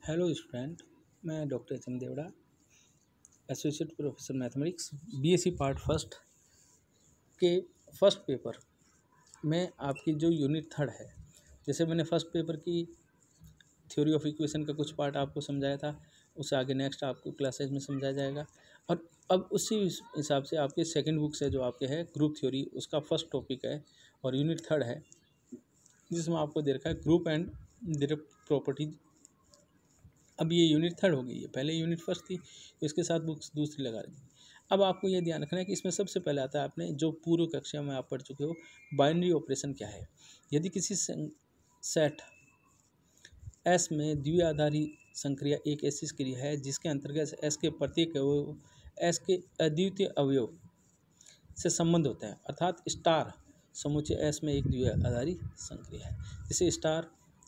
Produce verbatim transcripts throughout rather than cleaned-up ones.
Hello student. मैं doctor H M Devda, associate professor mathematics, BSc part first के first paper में आपकी जो यूनिट थर्ड है, जैसे मैंने फर्स्ट पेपर की थ्योरी ऑफ इक्वेशन का कुछ पार्ट आपको समझाया था, उससे आगे नेक्स्ट आपको क्लासेज में समझाया जाएगा। और अब उसी हिसाब से आपके सेकंड बुक से जो आपके है ग्रुप थ्योरी, उसका फर्स्ट टॉपिक है और यूनिट थर्ड है, जिसमें आपको दे रखा है ग्रुप एंड देयर प्रॉपर्टीज। अब ये यूनिट थर्ड हो गई है, पहले यूनिट फर्स्ट थी, इसके साथ बुक्स दूसरी लगा दी। अब आपको ये ध्यान रखना है कि इसमें सबसे पहले आता है, आपने जो पूर्व कक्षा में आप पढ़ चुके हो, बाइनरी ऑपरेशन क्या है। यदि किसी सेट एस में द्विआधारी संक्रिया एक ऐसी क्रिया है जिसके अंतर्गत एस के प्रत्येक अवयव एस के अद्वितीय अवयव से संबंध होता है, अर्थात स्टार समुच्चय एस में एक द्विआधारी संक्रिया है, जिसे star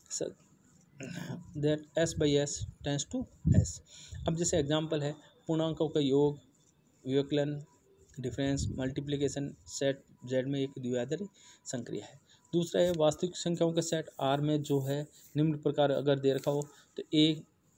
that S by S tends to S. अब जैसे एग्जांपल है, पूर्णांकों का योग, व्युत्क्लन, डिफरेंस, मल्टीप्लिकेशन सेट जेड में एक द्विआधारी संक्रिया है। दूसरा है वास्तविक संख्याओं के सेट आर में जो है निम्न प्रकार अगर दे रखा हो तो ए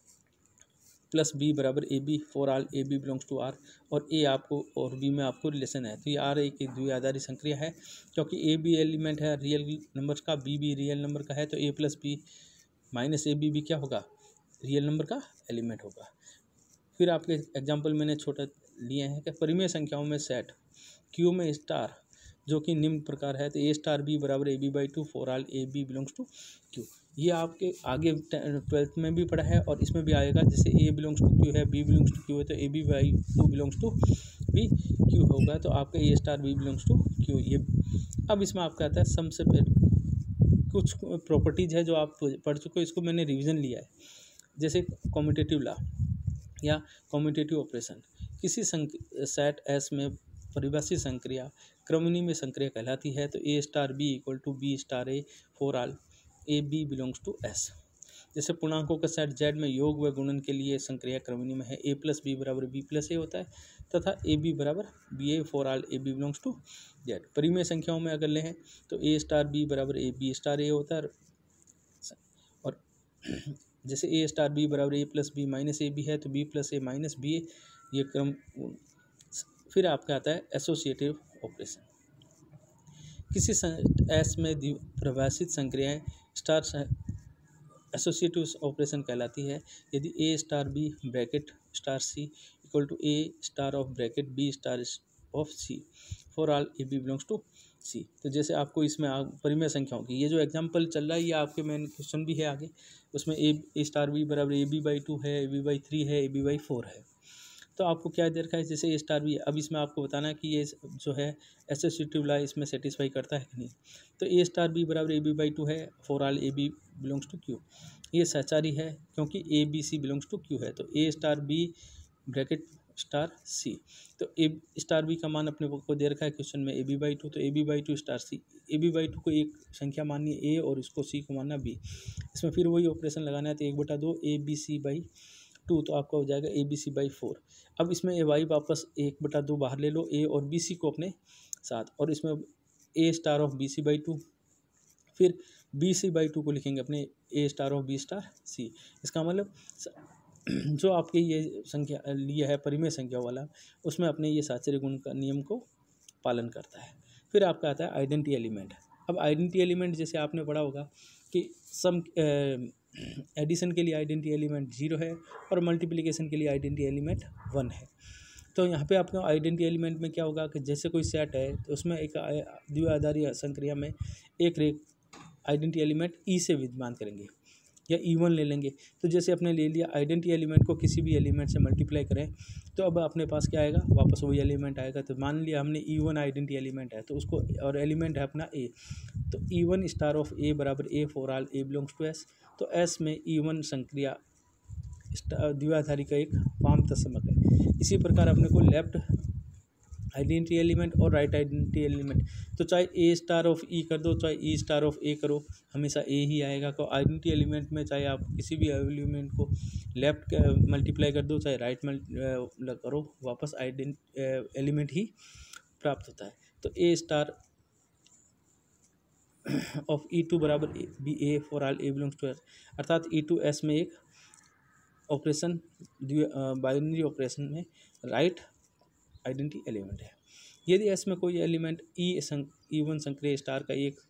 प्लस बी बराबर A B for all A B belongs to R, और ए आपको और बी में आपको रिलेशन है, तो ये आर एक द्विआधारी संक्रिया है, क्योंकि ए बी एलिमेंट है रियल नंबर का, बी भी रियल नंबर का है, तो A plus B minus A B भी क्या होगा, रियल नंबर का एलिमेंट होगा। फिर आपके एग्जांपल मैंने छोटा लिए हैं कि परिमेय संख्याओं में सेट क्यू में स्टार जो कि निम्न प्रकार है, तो ए स्टार बी बराबर A B by two for all A B belongs to Q. ये आपके आगे ट्वेल्थ में भी पढ़ा है और इसमें भी आएगा, जैसे ए बिलोंग्स टू क्यू है, बी बिलोंग्स टू क्यू है, तो A B by two belongs to B Q होगा, तो आपका A star B belongs to Q. ये अब इसमें आपका आता है सबसे पहले कुछ प्रॉपर्टीज है जो आप पढ़ चुके हो, इसको मैंने रिवीजन लिया है, जैसे कॉम्यूटेटिव लॉ या कॉम्यूटेटिव ऑपरेशन। किसी सेट एस में परिभाषित संक्रिया क्रमनी में संक्रिया कहलाती है, तो A star B equal to B star A for all A B belongs to S. जैसे पूर्णांकों का सेट जेड में योग व गुणन के लिए संक्रिया क्रमनी में है, ए प्लस बी बराबर बी प्लस ए होता है, तथा ए बी बराबर B A for all A B belongs to Z. परिमेय संख्याओं में अगर लें तो ए स्टार बी बराबर ए बी स्टार ए होता है, और जैसे ए स्टार बी बराबर A plus B minus A B है, तो B plus A minus B A, ये क्रम। फिर आपका आता है एसोसिएटिव ऑपरेशन। किसी एस में परिभाषित संक्रियाएं स्टार एसोसिएटिव ऑपरेशन कहलाती है, यदि A star B bracket star C equal to A star of bracket B star of C for all A B belongs to C. तो जैसे आपको इसमें परिमेय संख्याओं की ये जो एग्जांपल चल रहा है, ये आपके मेन क्वेश्चन भी है आगे, उसमें ए स्टार बी बराबर ए बी बाई टू है, ए बी बाई थ्री है, ए बी बाई फोर है, तो आपको क्या दे रखा है, जैसे ए स्टार बी। अब इसमें आपको बताना है कि ये जो है एसोसिएटिव लॉ इसमें सेटिस्फाई करता है कि नहीं। तो ए स्टार बी बराबर ए बी बाई टू है for all A B belongs to Q, ये सचारी है क्योंकि A B C belongs to Q है, तो A star B bracket star C, तो ए स्टार बी का मान अपने को दे रखा है क्वेश्चन में ए बी बाई टू, तो A B by two star C, A B by two को एक संख्या माननी है ए और इसको सी को मानना बी। इसमें फिर वही ऑपरेशन लगाना है, तो एक बटा दो A B C by two, तो आपका हो जाएगा A B C by four. अब इसमें ए वाई वापस एक बटा दो बाहर ले लो, ए और बी सी को अपने साथ, और इसमें A star of B C by two, फिर बी सी बाई टू को लिखेंगे अपने A star of B star C. इसका मतलब जो आपके ये संख्या लिया है परिमेय संख्या वाला, उसमें अपने ये साचर्य गुण का नियम को पालन करता है। फिर आपका आता है आइडेंटिटी एलिमेंट। अब आइडेंटिटी एलिमेंट जैसे आपने पढ़ा होगा कि सम एडिशन के लिए आइडेंटिटी एलिमेंट जीरो है और मल्टीप्लिकेशन के लिए आइडेंटिटी एलिमेंट वन है। तो यहाँ पे आपका आइडेंटिटी एलिमेंट में क्या होगा कि जैसे कोई सेट है तो उसमें एक द्विआधारी संक्रिया में एक रेख आइडेंटिटी एलिमेंट ई से विद्यमान करेंगे या ई वन ले लेंगे। तो जैसे अपने ले लिया आइडेंटिटी एलिमेंट को किसी भी एलिमेंट से मल्टीप्लाई करें, तो अब अपने पास क्या आएगा, वापस वही एलिमेंट आएगा। तो मान लिया हमने ई वन आइडेंटिटी एलिमेंट है, तो उसको और एलिमेंट है अपना ए, तो E one star of A बराबर A for all A belongs to S. तो एस में ई वन संक्रिया द्विआधारी का एक वाम तत्समक है। इसी प्रकार अपने को लेफ्ट आइडेंटिटी एलिमेंट और राइट आइडेंटिटी एलिमेंट, तो चाहे ए स्टार ऑफ ई कर दो चाहे ई स्टार ऑफ ए करो, हमेशा ए ही आएगा। तो आइडेंटिटी एलिमेंट में चाहे आप किसी भी एलिमेंट को लेफ्ट मल्टीप्लाई कर दो चाहे राइट करो, वापस आइडेंट एलिमेंट ही प्राप्त होता है। तो A star of E two बराबर B A for all A belongs to S, अर्थात ई टू एस में एक ऑपरेशन बाइनरी ऑपरेशन में राइट आइडेंटिटी एलिमेंट है। यदि एस में कोई एलिमेंट ई ई वन संक्रिय स्टार का एक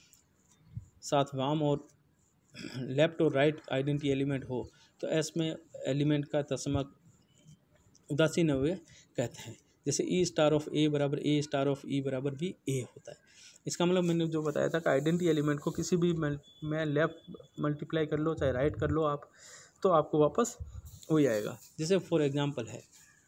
साथ वाम और लेफ्ट और राइट आइडेंटिटी एलिमेंट हो तो एस में एलिमेंट का तस्मक उदासीन अवयव कहते हैं। जैसे ई स्टार ऑफ ए बराबर ए स्टार ऑफ ई बराबर भी ए होता है। इसका मतलब मैंने जो बताया था कि आइडेंटिटी एलिमेंट को किसी भी में लेफ्ट मल्टीप्लाई कर लो चाहे राइट कर लो आप, तो आपको वापस वही आएगा। जैसे फॉर एग्जांपल है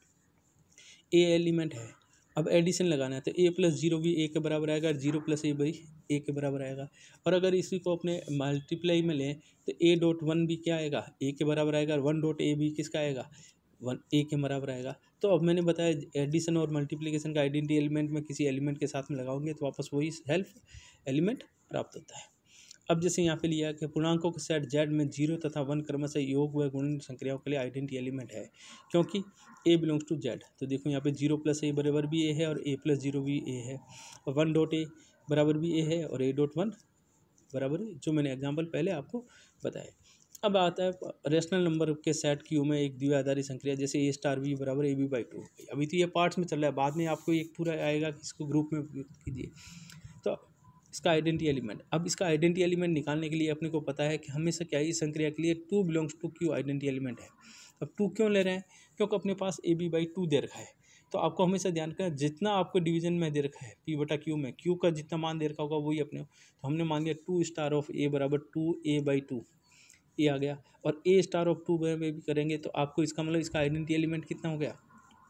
ए एलिमेंट है, अब एडिशन लगाना है तो ए प्लस जीरो भी ए के बराबर आएगा, जीरो प्लस ए भी ए के बराबर आएगा। और अगर इसी को अपने मल्टीप्लाई में लें तो ए डॉट वन भी क्या आएगा, ए के बराबर आएगा, और वन डॉट ए भी किसका आएगा, वन ए के बराबर आएगा। तो अब मैंने बताया एडिशन और मल्टीप्लिकेशन का आइडेंटिटी एलिमेंट में किसी एलिमेंट के साथ में लगाओगे तो वापस वही सेल्फ एलिमेंट प्राप्त होता है। अब जैसे यहाँ पे लिया कि पूर्णांकों के सेट जेड में जीरो तथा वन क्रमशः योग व गुणन संक्रियाओं के लिए आइडेंटिटी एलिमेंट है क्योंकि ए बिलोंग्स टू जेड। तो देखो यहाँ पे जीरो प्लस ए बराबर भी ए है और ए प्लस जीरो भी ए है, और वन डॉट ए बराबर भी ए है और ए डॉट वन बराबर, जो मैंने एग्जाम्पल पहले आपको बताया। अब आता है रेशनल नंबर के सेट क्यू में एक द्विआधारी संक्रिया जैसे ए स्टार बी बराबर ए बी बाई टू। अभी तो ये पार्ट्स में चल रहा है, बाद में आपको एक पूरा आएगा कि इसको ग्रुप में कीजिए। तो इसका आइडेंटिटी एलिमेंट, अब इसका आइडेंटिटी एलिमेंट निकालने के लिए अपने को पता है कि हमेशा क्या इस संक्रिया के लिए two belongs to Q identity element है। अब टू क्यों ले रहे हैं, क्योंकि अपने पास ए बी बाई टू दे रखा है। तो आपको हमेशा ध्यान करना जितना आपको डिवीजन में दे रखा है पी बटा क्यू में, क्यू का जितना मान दे रखा होगा वही अपने, तो हमने मान लिया टू स्टार ऑफ ए बराबर two A by two, A आ गया। और ए स्टार ऑफ टू में भी करेंगे तो आपको इसका मतलब इसका आइडेंटिटी एलिमेंट कितना हो गया,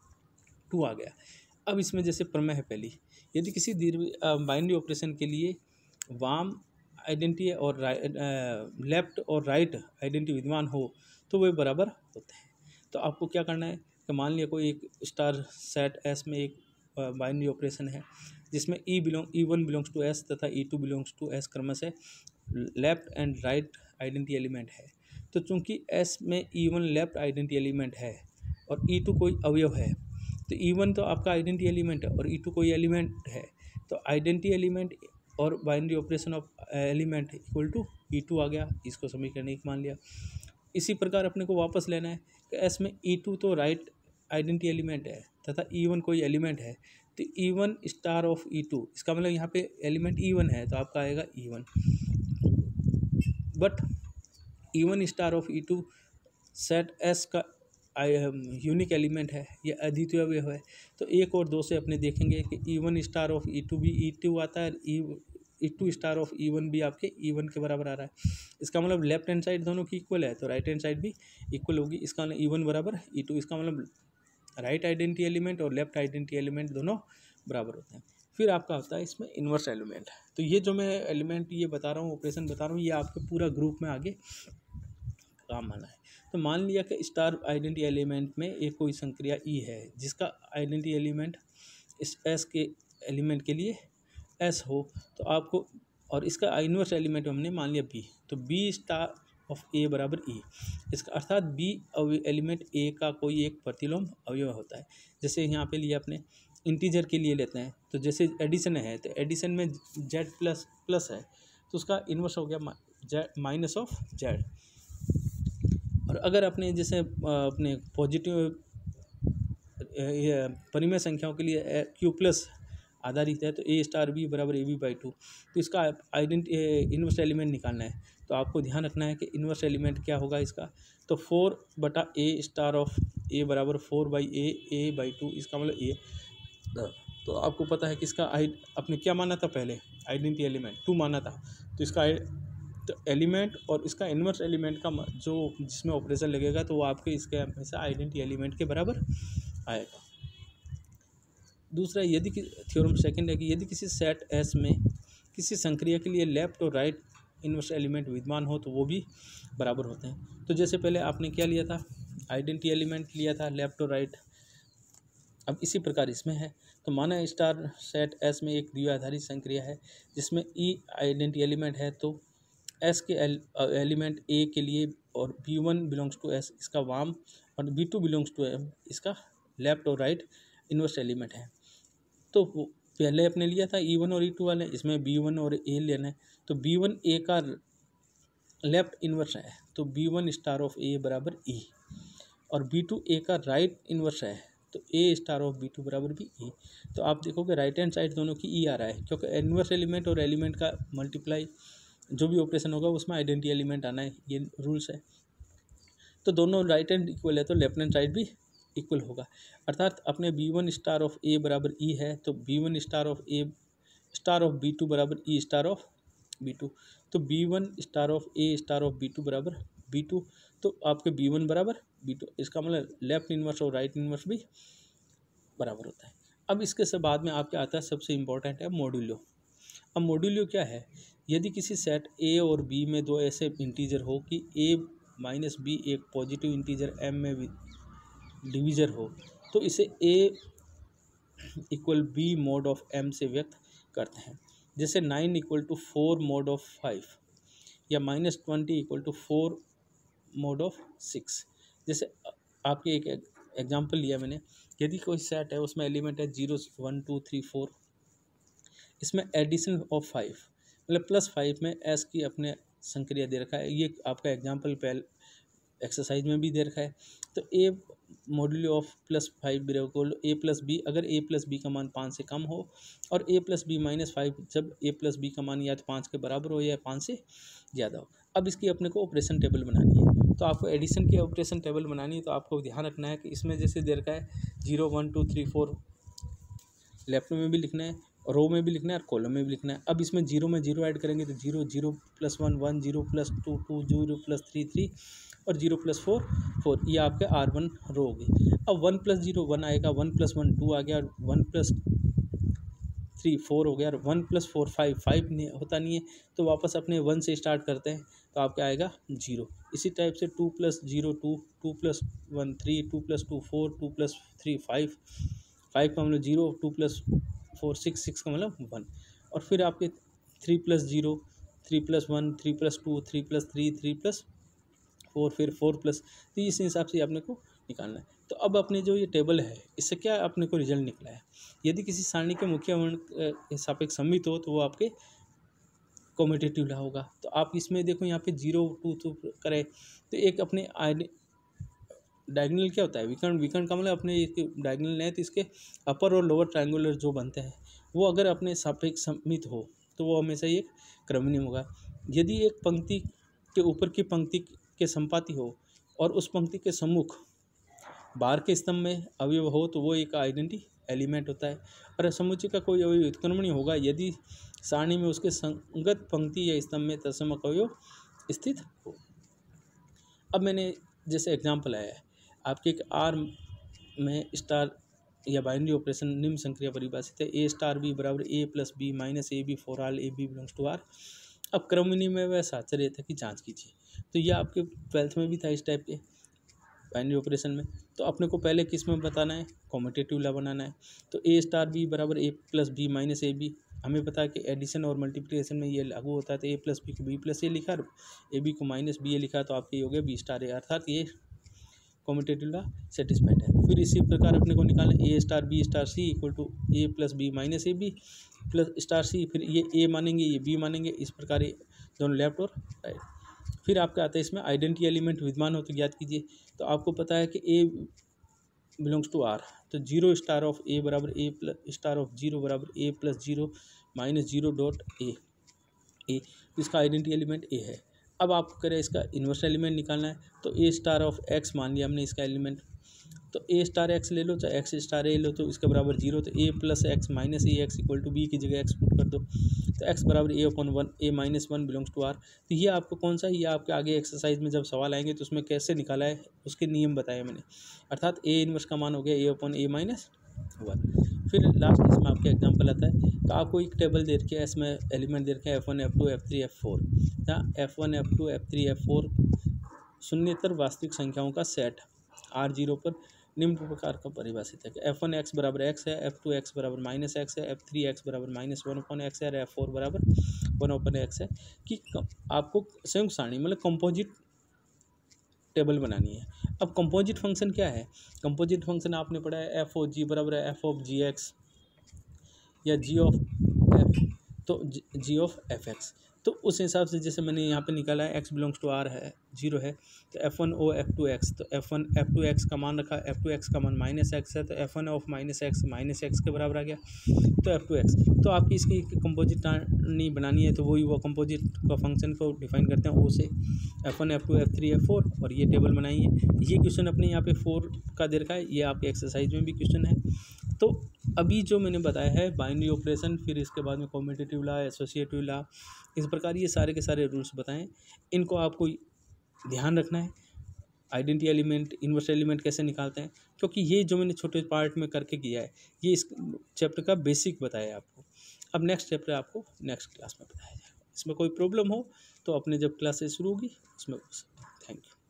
टू आ गया। अब इसमें जैसे प्रमेय है पहली, यदि किसी दीर्घ बाइनरी ऑपरेशन के लिए वाम आइडेंटिटी और लेफ्ट और राइट आइडेंटिटी विद्यमान हो तो वे बराबर होते हैं। तो आपको क्या करना है कि मान लिया कोई एक स्टार सेट एस में एक बाइनरी ऑपरेशन है जिसमें E belong E one belongs to S तथा E two belongs to S क्रमशः left and right identity element है। तो चूंकि एस में E one left identity element है और ई टू कोई अवयव है, तो ई वन तो आपका आइडेंटिटी एलिमेंट है और ई टू कोई एलिमेंट है, तो आइडेंटिटी एलिमेंट और binary operation of element equal to E two आ गया। इसको समीकरण एक मान लिया। इसी प्रकार अपने को वापस लेना है कि एस में ई टू तो राइट आइडेंटिटी एलिमेंट है तथा ई वन कोई एलिमेंट है, तो E one star of E two, इसका मतलब यहाँ पे एलिमेंट ई वन है तो आपका आएगा E one, but E one star of E two set S का यूनिक एलिमेंट है, ये अद्वितीय अवयव है। तो एक और दो से अपने देखेंगे कि E one star of E two भी ई टू आता है, E E two star of E one भी आपके ई वन के बराबर आ रहा है। इसका मतलब लेफ्ट हैंड साइड दोनों की इक्वल है तो राइट हैंड साइड भी इक्वल होगी। इसका मतलब ई वन बराबर ई टू, इसका मतलब राइट आइडेंटिटी एलिमेंट और लेफ्ट आइडेंटिटी एलिमेंट दोनों बराबर होते हैं। फिर आपका होता है इसमें इन्वर्स एलिमेंट। तो ये जो मैं एलिमेंट ये बता रहा हूँ, ऑपरेशन बता रहा हूँ, ये आपके पूरा ग्रुप में आगे काम आना है। तो मान लिया कि स्टार आइडेंटिटी एलिमेंट में एक कोई संक्रिया ई है जिसका आइडेंटिटी एलिमेंट इस एस के एलिमेंट के लिए एस हो, तो आपको, और इसका इन्वर्स एलिमेंट हमने मान लिया बी, तो बी स्टार ऑफ ए बराबर ई। इसका अर्थात बी एलिमेंट ए का कोई एक प्रतिलोम अवयव होता है। जैसे यहाँ पे लिया अपने इंटीजर के लिए लेते हैं, तो जैसे एडिशन है तो एडिशन में जेड प्लस प्लस है तो उसका इन्वर्स हो गया जेड माइनस ऑफ जेड। और अगर अपने जैसे अपने पॉजिटिव परिमेय संख्याओं के लिए क्यू प्लस आधारित है तो ए स्टार बी बराबर ए बी बाई टू, तो इसका आइडेंटिटी इन्वर्स एलिमेंट निकालना है। तो आपको ध्यान रखना है कि इन्वर्स एलिमेंट क्या होगा इसका, तो फोर बटा ए स्टार ऑफ ए बराबर four by A A by two, इसका मतलब ए। तो आपको पता है कि इसका आई अपने क्या माना था पहले, आइडेंटिटी एलिमेंट टू माना था, तो इसका तो एलिमेंट और इसका इन्वर्स एलिमेंट का जो जिसमें ऑपरेशन लगेगा तो वो आपके इसके हमेशा आइडेंटिटी एलिमेंट के बराबर आएगा। दूसरा, यदि थ्योरम सेकंड है कि यदि किसी सेट एस में किसी संक्रिया के लिए लेफ्ट और राइट इन्वर्स एलिमेंट विद्यमान हो तो वो भी बराबर होते हैं। तो जैसे पहले आपने क्या लिया था, आइडेंटिटी एलिमेंट लिया था लेफ्ट और राइट। अब इसी प्रकार इसमें है, तो माना स्टार सेट एस में एक द्विआधारी संक्रिया है जिसमें ई आइडेंटिटी एलिमेंट है, तो एस के एलिमेंट ए के लिए और B one belongs to S इसका वाम और B two belongs to M इसका लेफ्ट और राइट इन्वर्स एलिमेंट है। तो पहले अपने लिया था ई वन और ई टू वाले, इसमें बी वन और ए लेना है, तो बी वन ए का लेफ्ट इन्वर्स है तो B one star of A बराबर ई। और बी टू ए का राइट इन्वर्स है, तो A star of B two बराबर भी ई। तो आप देखोगे राइट हैंड साइड दोनों की ई आ रहा है, क्योंकि इन्वर्स एलिमेंट और एलिमेंट का मल्टीप्लाई जो भी ऑपरेशन होगा उसमें आइडेंटिटी एलिमेंट आना है, ये रूल्स है। तो दोनों राइट हैंड इक्वल है तो लेफ्ट हैंड साइड भी इक्वल होगा, अर्थात अपने B one star of A बराबर ई है, तो B one star of A star of B two बराबर E star of B two. तो B one star of A star of B two बराबर बी टू, तो आपके B one बराबर B two, इसका मतलब लेफ्ट इन्वर्स और right inverse भी बराबर होता है। अब इसके से बाद में आपके आता है सबसे इम्पोर्टेंट है मॉड्यूलो। अब मॉड्यूलो क्या है, यदि किसी सेट ए और बी में दो ऐसे इंटीजर हो कि ए माइनस बी एक पॉजिटिव इंटीजर एम में डिवीजर हो, तो इसे A equal B mod of M से व्यक्त करते हैं। जैसे nine equal to four mod of five, या minus twenty equal to four mod of six. जैसे आपके एक एग्जांपल लिया मैंने, यदि कोई सेट है उसमें एलिमेंट है zero one two three four, इसमें एडिशन ऑफ फाइव मतलब प्लस फाइव में एस की अपने संक्रिया दे रखा है, ये आपका एग्जांपल पहले एक्सरसाइज में भी दे रखा है। तो A modulo of plus five बिल्कुल ए प्लस बी, अगर ए प्लस बी का मान पाँच से कम हो, और A plus B minus five जब ए प्लस बी का मान या तो पाँच के बराबर हो या पाँच से ज़्यादा हो। अब इसकी अपने को ऑपरेशन टेबल बनानी है, तो आपको एडिशन की ऑपरेशन टेबल बनानी है, तो आपको ध्यान रखना है कि इसमें जैसे दे रखा है zero one two three four, left में भी लिखना है, रो में भी लिखना है और कॉलम में भी लिखना है। अब इसमें जीरो में जीरो ऐड करेंगे तो zero zero plus one one, zero plus two two, zero plus three three और जीरो प्लस फोर फोर, ये आपके आर वन रो होगी। अब वन प्लस जीरो वन आएगा, वन प्लस वन टू आ गया, और वन प्लस थ्री फोर हो गया, और one plus four five five नहीं होता नहीं है, तो वापस अपने वन से स्टार्ट करते हैं, तो आपके आएगा जीरो। इसी टाइप से two plus zero two, two plus one three, two plus two four, two plus three five, five का मतलब zero, two plus four six, six का मतलब वन, और फिर आपके three plus zero, three plus one, three plus two, three plus three, three plus four, फिर four plus, तो इस हिसाब से अपने को निकालना है। तो अब अपने जो ये टेबल है इससे क्या अपने को रिजल्ट निकला है, यदि किसी सारणी के मुख्य वर्ण के सापेक्ष सममित हो तो वो आपके कम्यूटेटिव ला होगा। तो आप इसमें देखो यहाँ पे जीरो टू टू करें तो एक अपने डायगोनल क्या होता है, विकर्ण, विकर्ण का मतलब अपने डायगोनल है तो इसके अपर और लोअर ट्रायंगुलर जो बनते हैं वो अगर अपने सापेक्ष सममित हो तो वो हमेशा एक क्रमणीय होगा। यदि एक पंक्ति के ऊपर की पंक्ति के संपाती हो और उस पंक्ति के सम्मुख बाहर के स्तंभ में अवयव हो तो वो एक आइडेंटिटी एलिमेंट होता है। और समुच्चय का कोई अवयव उत्क्रमणीय होगा यदि सारणी में उसके संगत पंक्ति या स्तंभ में तत्समक अवयव स्थित हो। अब मैंने जैसे एग्जाम्पल आया है आपके एक आर में स्टार या बाइनरी ऑपरेशन निम्न संक्रिया परिभाषित है, ए स्टार बी बराबर A plus B minus A B for all A B belongs to R. अब क्रमणीय में वह साहचर्य था कि जांच कीजिए, तो यह आपके ट्वेल्थ में भी था इस टाइप के बाइनरी ऑपरेशन में। तो अपने को पहले किस में बताना है, कॉम्यूटेटिव ला बनाना है। तो ए स्टार बी बराबर A plus B minus A B, हमें पता है कि एडिशन और मल्टीप्लिकेशन में ये लागू होता है, तो ए प्लस बी को बी प्लस ए लिखा, ए बी को माइनस बी ए लिखा, तो आपके हो गया बी स्टार ए, अर्थात ये कॉम्यूटेटिव ला सेटिस्फाइड है। फिर इसी प्रकार अपने को निकालें A star B star C equal to A plus B minus A B plus star C, फिर ये ए मानेंगे ये बी मानेंगे, इस प्रकार ये दोनों लेफ्ट और राइट। फिर आपका आता है इसमें आइडेंटिटी एलिमेंट विद्यमान हो तो ज्ञात कीजिए। तो आपको पता है कि ए बिलोंग्स टू आर, तो जीरो स्टार ऑफ ए बराबर A plus star of zero बराबर A plus zero minus zero dot A A, इसका आइडेंटिटी एलिमेंट ए है। अब आपको करें इसका इन्वर्स एलिमेंट निकालना है, तो ए स्टार ऑफ एक्स मान लिया हमने इसका एलिमेंट, तो ए स्टार एक्स ले लो चाहे एक्स स्टार ए लो, तो इसके बराबर जीरो, तो A plus X minus A X equal to B की जगह एक्स पुट कर दो, तो एक्स बराबर A upon one, A minus one belongs to R. तो ये आपको कौन सा, ये आपके आगे एक्सरसाइज में जब सवाल आएंगे तो उसमें कैसे निकाला है उसके नियम बताए मैंने, अर्थात ए इन्वर्स का मान हो गया A upon A minus one. फिर लास्ट इसमें आपके एग्जाम्पल आता है, तो आपको एक टेबल दे रखी है, इसमें एलिमेंट दे रखे हैं F one F two F three F four, जहाँ F one F two F three F four शून्यतर वास्तविक संख्याओं का सेट आर जीरो पर निम्न प्रकार का परिभाषित है कि एफ वन एक्स बराबर एक्स है, एफ टू एक्स बराबर माइनस एक्स है, एफ थ्री एक्स बराबर माइनस वन अपन एक्स है, और एफ फोर बराबर वन अपन एक्स है। कि आपको संयुक्त सारणी मतलब कंपोजिट टेबल बनानी है। अब कंपोजिट फंक्शन क्या है, कंपोजिट फंक्शन आपने पढ़ा है एफ ओ जी बराबर है एफ ऑफ जी एक्स या जी ऑफ एफ, तो जी ऑफ एफ एक्स। तो उस हिसाब से जैसे मैंने यहाँ पे निकाला है एक्स बिलोंग्स टू आर है, जीरो है, तो F one O F two X, तो F one F two X का मान रखा, एफ टू एक्स का मान माइनस एक्स है, तो F one of minus X minus X के बराबर आ गया, तो एफ टू एक्स। तो आपकी इसकी कंपोजिट नहीं बनानी है तो वही वो कंपोजिट का फंक्शन को डिफाइन करते हैं ओ से, F one F two F three F four, और ये टेबल बनाइए। ये क्वेश्चन अपने यहाँ पे फोर का दे रखा है, ये आपके एक्सरसाइज में भी क्वेश्चन है। तो अभी जो मैंने बताया है बाइनरी ऑपरेशन, फिर इसके बाद में कॉम्यूटेटिव लॉ, एसोसिएटिव लॉ, इस प्रकार ये सारे के सारे रूल्स बताएं, इनको आपको ध्यान रखना है। आइडेंटिटी एलिमेंट, इन्वर्स एलिमेंट कैसे निकालते हैं, क्योंकि ये जो मैंने छोटे पार्ट में करके किया है ये इस चैप्टर का बेसिक बताया है आपको। अब नेक्स्ट चैप्टर आपको नेक्स्ट क्लास में बताया जाएगा। इसमें कोई प्रॉब्लम हो तो अपने जब क्लासेस शुरू होगी उसमें पूछ सकते हैं। Thank you.